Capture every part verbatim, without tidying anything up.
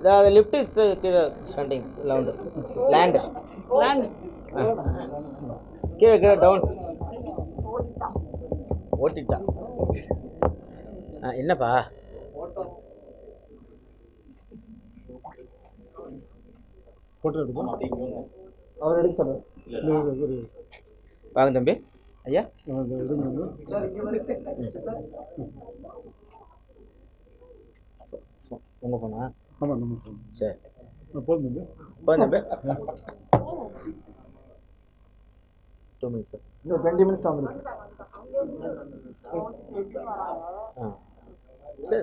The lift is standing around. Land. Land. Get get down. ஓட்டிட்டா என்னப்பா photo எடுப்போம் அவர் எடுக்க சொல்றாரு வாங்க தம்பி ஐயா உங்க போனா ஆமா நம்ம போன் சரி போன் தம்பி போன் தம்பி two minutes sir no twenty minutes ஆகுது ஆ சரி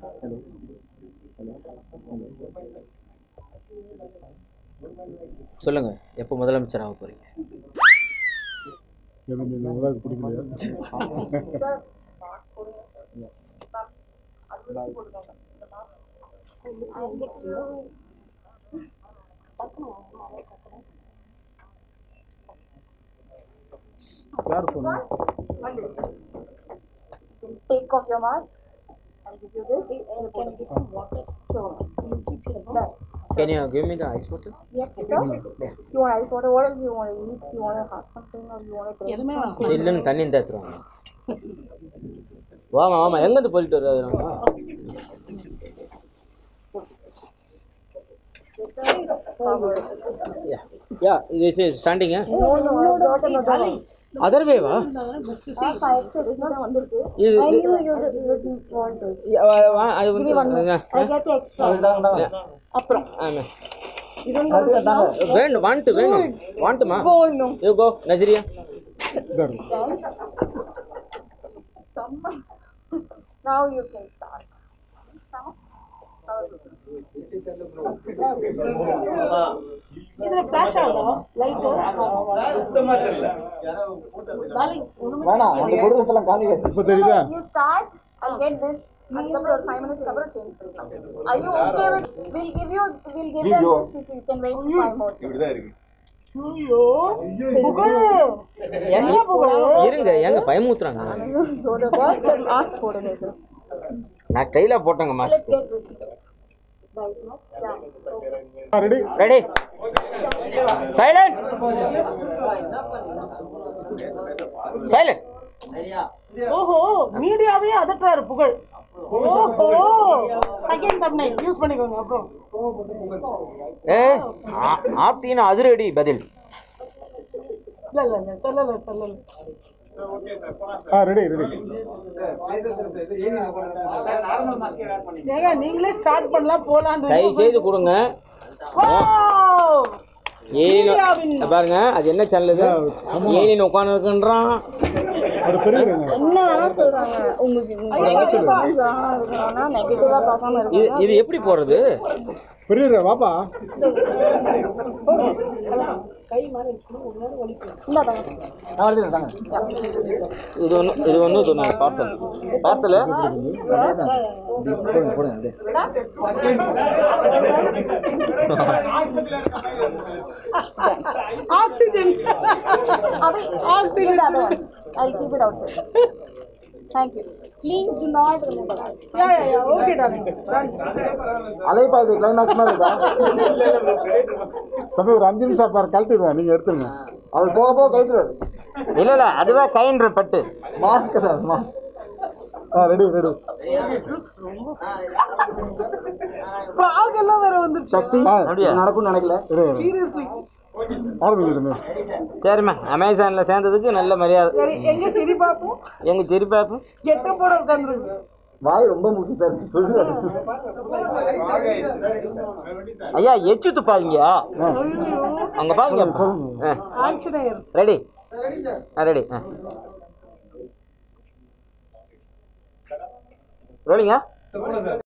சொல்லுங்க எப்போ முதலமைச்சர் ஆக போறீங்க எனக்கு இந்த உலக பிடிக்கலையா யார் போனா Take off your mask. I'll give you this. You can get some water. Sure. You keep it there. Can you give me the ice water? Yes, sir. Yeah. You want ice water? What else do you want to eat? You want to have something or you want to drink something? ஜில்லுன்னு தண்ணி இந்த எடுத்துருவாங்க வாமா வாமா எங்கேருந்து போயிட்டு வருவாங்க Yeah, yeah, this is standing, eh? No, no, I got another one. Other way, va? Ah, five six is not under this. I knew you didn't want it. Yeah, I Give me one more. I get the extra. Apro. Amen. You don't want it? When, want, when? Want, ma? Go, no. You go, Nazaria. Now you can start. இதுல flash ஆகுதா light சுத்தமா தெரியல வேணா அந்த பொருளெல்லாம் காலிங்க இப்ப தெரியுதா You start. I'll get this. After five minutes cover change. Are you okay with? We'll give you. We'll give them this if you can wait five more. இப்படிதான் இருக்கு ஐயோ புகழ் என்ன புகழ் இருங்க ஏங்க பயமுத்துறாங்க What's the mask போடுங்க சார். நான் கையில போட்டங்க Let's mask get this. Right now. Yeah. Ready ready silent silent ஓஹோ மீடியாவே அதட்டாரு புகழ் ஓஹோ செகண்ட் தம்ப்நெயில் யூஸ் பண்ணிக்கோங்க அப்புறம் ஏ ஆப்தினா அதிரடி பதில் இல்ல இல்ல இல்ல சொல்லல சொல்லல ஆ ரெடி ரெடி ஏங்க நீங்களே ஸ்டார்ட் பண்ணலாம் போலாம் கை செய்து கொடுங்க ஏனி பாருங்க அது என்ன சேனல் இது ஏனி உட்கார்ந்து இருக்குன்றான் அது பெரிய என்ன வேணா சொல்றாங்க உங்களுக்கு நெகட்டிவா இருக்கணும்னா நெகட்டிவா பார்க்காம இது இருக்கணும் இது எப்படி போறது பெரிய வாப்பா கை மாதிரி இருக்கணும் ஒரு நேரம் வலிக்கும் இந்த தாங்க நான் வரது தாங்க இது ஒன்று இது ஒன்று இது ஒன்று பார்சல் பார்சல் போடுங்க போடுங்க oxygen Abhi, oxygen. The other one. I'll keep it outside. Thank you. Please do not remove the mask. Yeah yeah yeah okay darling டன் அலைப்பா இது கிளைமாக்ஸ் மாதிரி இருக்கா தம்பி ஒரு அஞ்சு நிமிஷம் பாரு கழட்டிடுவேன் நீங்க எடுத்துருங்க அவர் போக போக கழட்டுறாரு இல்ல இல்ல அதுவே கைன்ற பட்டு மாஸ்க் சார் மாஸ்க் ஆ ரெடி ரெடி ஃப்ராக் எல்லாம் வேற வந்துருச்சு சக்தி நடக்கும்னு நினைக்கல சீரியஸ்லி ஆரம்பிக்கிறேன் சரிம்மா அமேசான்ல சேர்ந்ததுக்கு நல்ல மரியாதை சரி எங்க சிரி பாப்போம் எங்க சிரி பாப்பு கெட்ட போட உட்கார்ந்துருக்கு வாய் ரொம்ப முக்கியம் சார் சொல்லுங்க ஐயா எச்சு துப்பாதீங்க அங்க பாருங்க ஆஞ்சநேயர் ரெடி ரெடி ரோலிங்க